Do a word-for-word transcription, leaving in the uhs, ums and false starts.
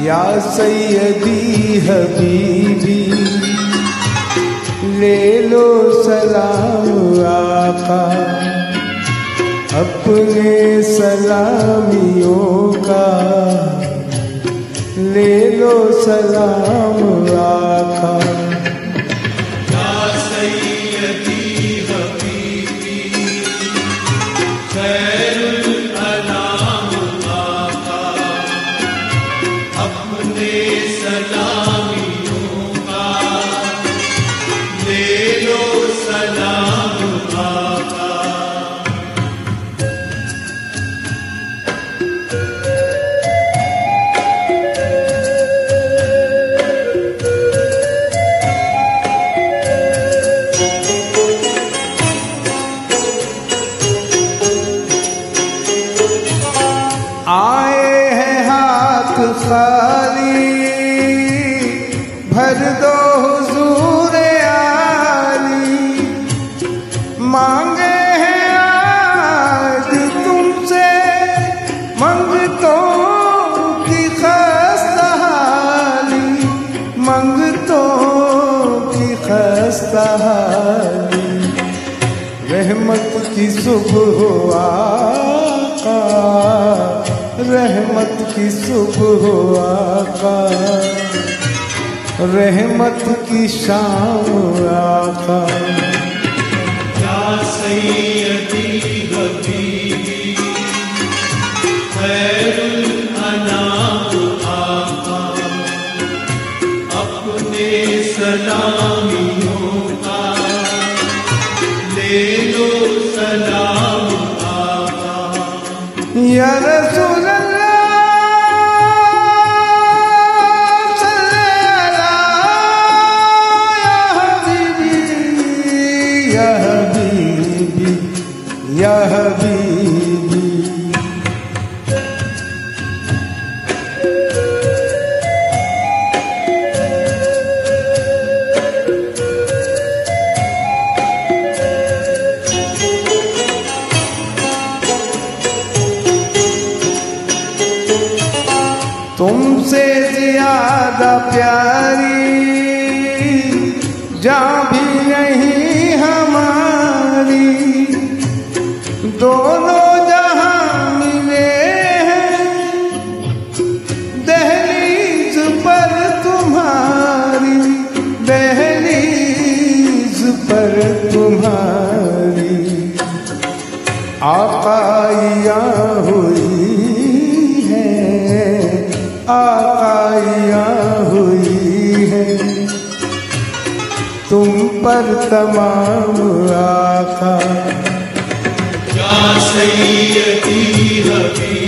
या सैयदी हबीबी ले लो सलाम आका अपने सलामियों का, ले लो सलाम आका। या सैयदी हबीबी खैरुल अनाम आका अपने सलामियों का, ले लो सलाम आका। आए हैं हाथ खाली भर दो हुजूर आली, मांगे हैं आज तुमसे मंगतों की खस्ता हाली, मंगतों की खस्ता हाली। रहमत की सुबह आका, रहमत की सुबह आका, रहमत की शाम आका। या सैयदी हबीबी खैरुल अनाम आका अपने सलामियों का, ले लो सलाम आका। या रसूल या हबीबी, तुमसे ज्यादा प्यारी जान भी नहीं हमारी, दोनों जहां मिले हैं दहलीज पर तुम्हारी, दहलीज पर तुम्हारी। आकाइया हुई है, आकाइया हुई है तुम पर तमाम आका। या सैयदी हबीबी